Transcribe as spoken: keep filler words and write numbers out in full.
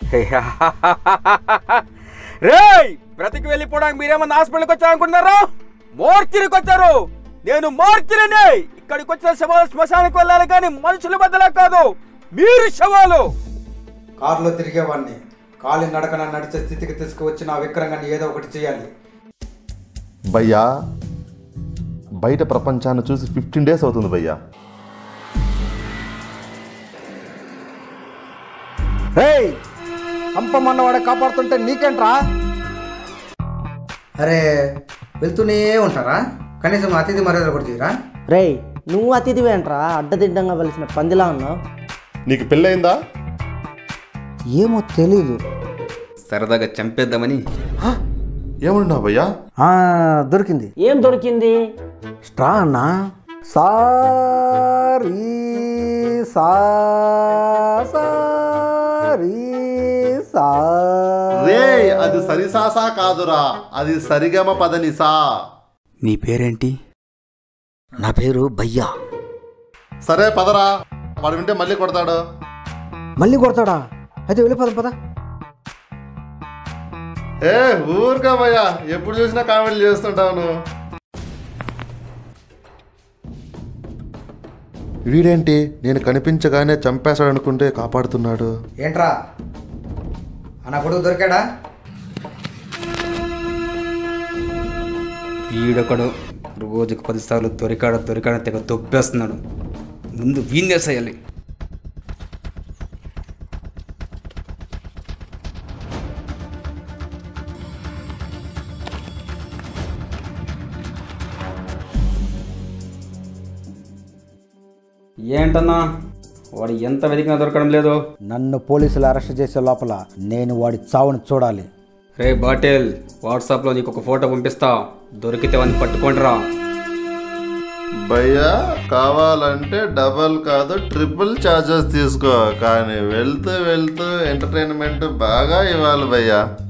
రేయ్, బ్రతికి వెళ్ళిపోవడానికి మీరేమన్నా హాస్పిటల్కి వచ్చారనుకుంటున్నారా? మోర్చిరికి వచ్చారు. నేను మోర్చిని. ఇక్కడికి వచ్చిన శవాలు శ్మశానికి వెళ్ళాలి కానీ మనుషుల బద్దలా కాదు. మీరు శవాలు. కారులో తిరిగేవాడిని కాలి నడకన నడిచే స్థితికి తీసుకువచ్చి నా విక్రంగాన్ని ఏదో ఒకటి చేయాలి. భయ్యా, బయట ప్రపంచాన్ని చూసి ఫిఫ్టీన్ డేస్ అవుతుంది భయ్యా. రేయ్, పంపమన్నవాడే కాపాడుతుంటే నీకేంట్రా? అరే, వెళ్తూనే ఉంటారా? కనీసం అతిథి మర్యాదలు కూడా తీరా? రేయ్, నువ్వు అతిథివేంట్రా? అడ్డదిడ్డంగా వెలిసిన పందిలా ఉన్నావు. నీకు పెళ్ళయిందా? ఏమో తెలీదు. సరదాగా చంపేద్దామని. ఏమన్నా భయ్యా? దొరికింది. ఏం దొరికింది? స్ట్రా అన్నా. సారీ సారీ సా రే, అది సరిసాసా కాదురా, అది సరిగమ పదనిసా. నీ పేరేంటి? నా పేరు భయ్యా. సరే పదరా, వాడు వింటే మళ్ళీ కొడతాడు. మళ్ళీ కొడతాడా? అయితే వెళ్ళిపోదాం పద. ఏ ఊరుకా భయ్యా, ఎప్పుడు చూసినా కామెడీ చేస్తుంటావు నువ్వు. వీడేంటి నేను కనిపించగానే చంపేశాడు అనుకుంటే కాపాడుతున్నాడు. ఏంట్రా అన్న కొడుకు దొరికాడా? వీడొకడు రోజుకు పదిసార్లు దొరికాడు దొరికాడు తెగ తొప్పేస్తున్నాడు. ముందు వీణేసేయాలి. ఏంటన్నా వాడు ఎంత వెతికినా దొరకడం లేదు. నన్ను పోలీసులు అరెస్ట్ చేసే లోపల నేను వాడి చావుని చూడాలి. రే బాటిల్, వాట్సాప్లో నీకు ఒక ఫోటో పంపిస్తా, దొరికితే వాడిని పట్టుకోండిరా. భయ్యా, కావాలంటే డబల్ కాదు ట్రిపుల్ ఛార్జెస్ తీసుకో, కానీ వెళ్తూ వెళ్తూ ఎంటర్టైన్మెంట్ బాగా ఇవ్వాలి భయ్యా.